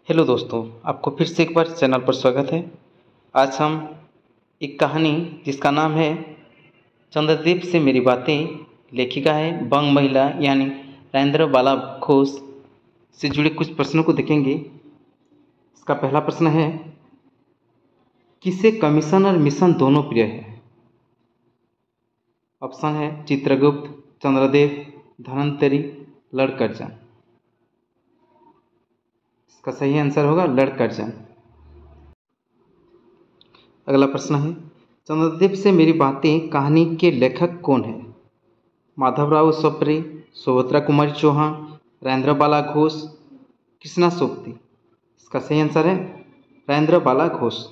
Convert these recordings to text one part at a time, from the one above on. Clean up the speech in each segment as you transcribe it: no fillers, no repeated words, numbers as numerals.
Hello दोस्तों, आपको फिर से एक बार चैनल पर स्वागत है। आज हम एक कहानी जिसका नाम है चंद्रदीप से मेरी बातें, लेखिका है बंग महिला यानी राजेंद्र बाला घोष, से जुड़े कुछ प्रश्नों को देखेंगे। इसका पहला प्रश्न है, किसे कमीशन और मिशन दोनों प्रिय है? ऑप्शन है चित्रगुप्त, चंद्रदेव, धन्वंतरि, लड़कर्जन। इसका सही आंसर होगा लड़कर्जन। अगला प्रश्न है, चंद्रदेव से मेरी बातें कहानी के लेखक कौन है? माधवराव सप्रे, सुभद्रा कुमारी चौहान, राजेंद्र बाला घोष, कृष्णा सोबती। इसका सही आंसर है राजेंद्र बाला घोष।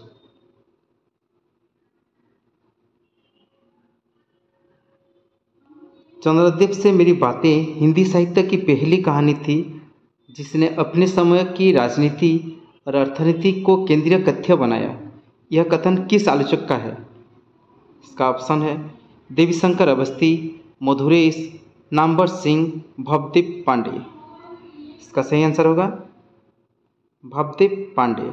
चंद्रदेव से मेरी बातें हिंदी साहित्य की पहली कहानी थी जिसने अपने समय की राजनीति और अर्थनीति को केंद्रीय कथ्य बनाया। यह कथन किस आलोचक का है? इसका ऑप्शन है देवीशंकर अवस्थी, मधुरेश, नामवर सिंह, भवदीप पांडे। इसका सही आंसर होगा भवदीप पांडे।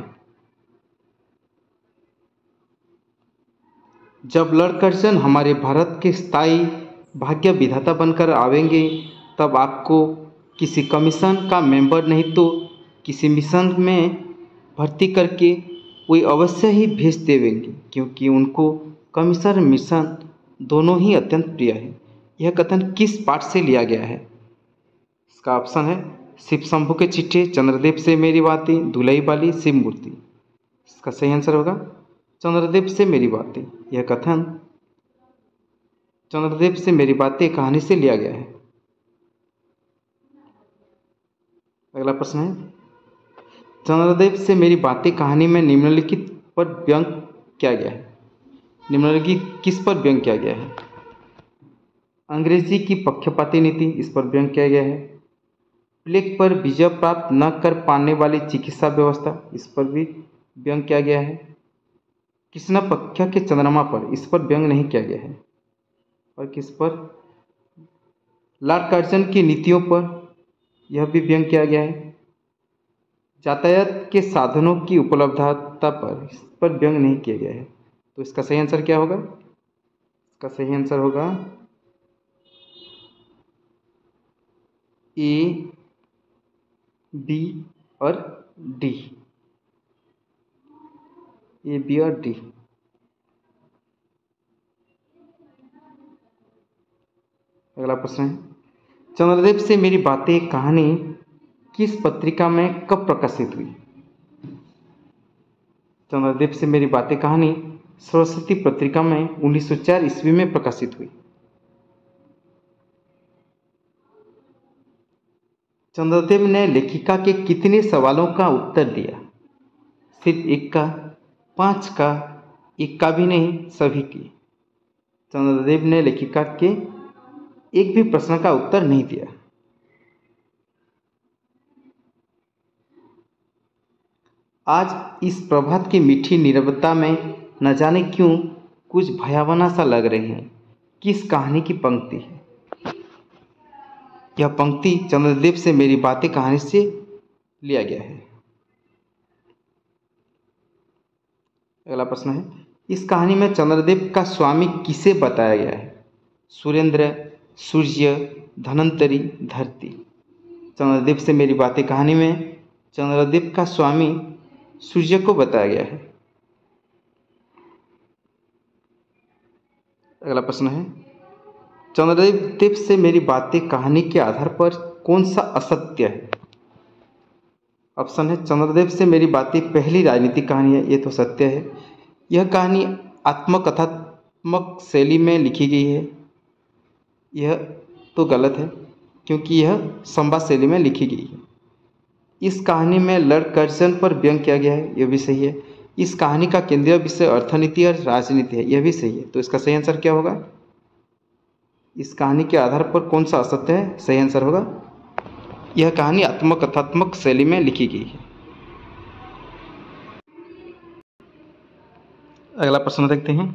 जब लड़कर्जन हमारे भारत के स्थायी भाग्य विधाता बनकर आवेंगे तब आपको किसी कमीशन का मेंबर नहीं तो किसी मिशन में भर्ती करके कोई अवश्य ही भेज देवेंगे, क्योंकि उनको कमीशन और मिशन दोनों ही अत्यंत प्रिय है। यह कथन किस पाठ से लिया गया है? इसका ऑप्शन है शिव शंभू के चिट्ठे, चंद्रदेव से मेरी बातें, दुलई वाली, शिव मूर्ति। इसका सही आंसर होगा चंद्रदेव से मेरी बातें। यह कथन चंद्रदेव से मेरी बातें कहानी से लिया गया है। अगला प्रश्न है, चंद्रदेव से मेरी बातें कहानी में निम्नलिखित पर व्यंग किया गया है। निम्नलिखित किस पर व्यंग किया गया है? अंग्रेजी की पक्षपाती नीति, इस पर व्यंग किया गया है। प्लेग पर विजय प्राप्त न कर पाने वाली चिकित्सा व्यवस्था, इस पर भी व्यंग किया गया है। कृष्ण पक्ष के चंद्रमा पर, इस पर व्यंग नहीं किया गया है। और किस पर? लड़कर्जन की नीतियों पर, यह भी व्यंग किया गया है। यातायात के साधनों की उपलब्धता पर, इस पर व्यंग नहीं किया गया है। तो इसका सही आंसर क्या होगा? इसका सही आंसर होगा ए, बी और डी। ए, बी और डी। अगला प्रश्न है, चंद्रदेव से मेरी बातें कहानी किस पत्रिका में कब प्रकाशित हुई? चंद्रदेव से मेरी बातें कहानी सरस्वती पत्रिका में 1904 ईस्वी में प्रकाशित हुई। चंद्रदेव ने लेखिका के कितने सवालों का उत्तर दिया? सिर्फ एक का, 5 का, एक का भी नहीं, सभी की। चंद्रदेव ने लेखिका के एक भी प्रश्न का उत्तर नहीं दिया। आज इस प्रभात की मीठी नीरवता में न जाने क्यों कुछ भयावना सा लग रही है। किस कहानी की पंक्ति है? यह पंक्ति चंद्रदेव से मेरी बातें कहानी से लिया गया है। अगला प्रश्न है, इस कहानी में चंद्रदेव का स्वामी किसे बताया गया है? सुरेंद्र, सूर्य, धन्वंतरि, धरती। चंद्रदेव से मेरी बातें कहानी में चंद्रदेव का स्वामी सूर्य को बताया गया है। अगला प्रश्न है, चंद्रदेव से मेरी बातें कहानी के आधार पर कौन सा असत्य है? ऑप्शन है चंद्रदेव से मेरी बातें पहली राजनीतिक कहानी है, ये तो सत्य है। यह कहानी आत्मकथात्मक शैली में लिखी गई है, यह तो गलत है क्योंकि यह संवाद शैली में लिखी गई है। इस कहानी में लड़कर्जन पर व्यंग किया गया है, यह भी सही है। इस कहानी का केंद्रीय विषय अर्थनीति और राजनीति है, यह भी सही है। तो इसका सही आंसर क्या होगा? इस कहानी के आधार पर कौन सा असत्य है? सही आंसर होगा यह कहानी आत्मकथात्मक शैली में लिखी गई है। अगला प्रश्न देखते हैं,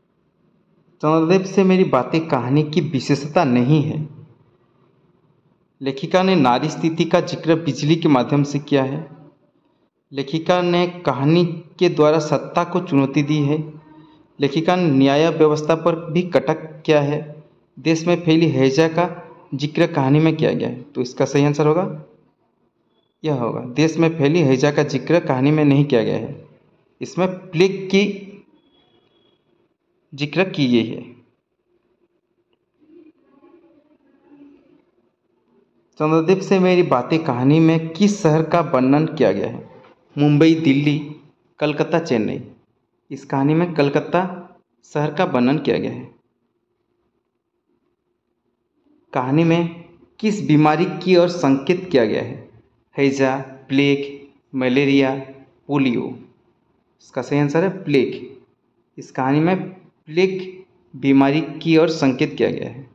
चंद्रदेव से मेरी बातें कहानी की विशेषता नहीं है। लेखिका ने नारी स्थिति का जिक्र बिजली के माध्यम से किया है। लेखिका ने कहानी के द्वारा सत्ता को चुनौती दी है। लेखिका ने न्याय व्यवस्था पर भी कटक किया है। देश में फैली हैजा का जिक्र कहानी में किया गया है। तो इसका सही आंसर होगा यह होगा, देश में फैली हैजा का जिक्र कहानी में नहीं किया गया है, इसमें प्लेग की जिक्र की गई है। चंद्रदेव से मेरी बातें कहानी में किस शहर का वर्णन किया गया है? मुंबई, दिल्ली, कलकत्ता, चेन्नई। इस कहानी में कलकत्ता शहर का वर्णन किया गया है। कहानी में किस बीमारी की ओर संकेत किया गया है? हैजा, प्लेग, मलेरिया, पोलियो। इसका सही आंसर है प्लेग। इस कहानी में प्लेग बीमारी की ओर संकेत किया गया है।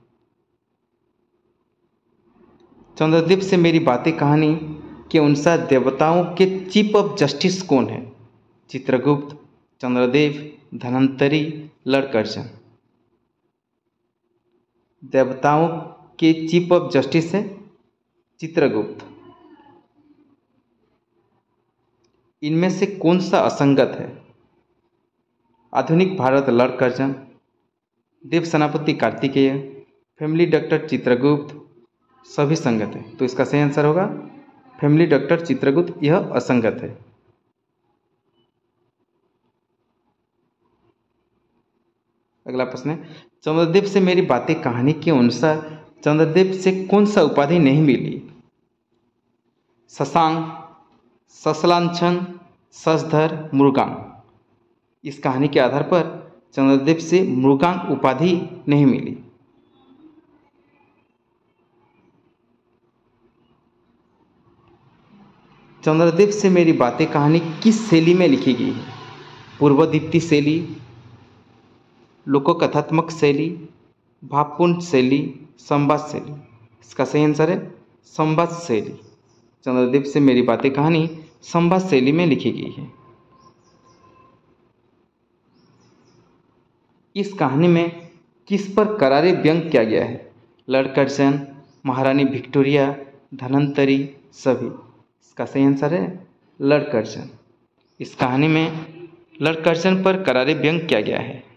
चंद्रदेव से मेरी बातें कहानी के अनुसार देवताओं के चीफ ऑफ जस्टिस कौन है? Chitragupta, Chandradev, Dhanvantari, lord Curzon. देवताओं के चीफ ऑफ जस्टिस है चित्रगुप्त। इनमें से कौन सा असंगत है? आधुनिक भारत लॉर्ड कर्जन, देव सेनापति कार्तिकेय, फैमिली डॉक्टर चित्रगुप्त। सभी संगत है, तो इसका सही आंसर होगा फैमिली डॉक्टर चित्रगुप्त, यह असंगत है। अगला प्रश्न है, चंद्रदेव से मेरी बातें कहानी के अनुसार चंद्रदेव से कौन सा उपाधि नहीं मिली? शशांक, ससलांछन, शशधर, मृगांक। इस कहानी के आधार पर चंद्रदेव से मृगांक उपाधि नहीं मिली। चंद्रदेव से मेरी बातें कहानी किस शैली में लिखी गई है? पूर्वदीप्ति शैली, लोककथात्मक शैली, भावपूर्ण शैली, संवाद शैली। इसका सही आंसर है संवाद शैली। चंद्रदेव से मेरी बातें कहानी संवाद शैली में लिखी गई है। इस कहानी में किस पर करारे व्यंग किया गया है? लॉर्ड कर्जन, महारानी विक्टोरिया, धन्वंतरी, सभी। इसका सही आंसर है लॉर्ड कर्जन। इस कहानी में लॉर्ड कर्जन पर करारे व्यंग किया गया है।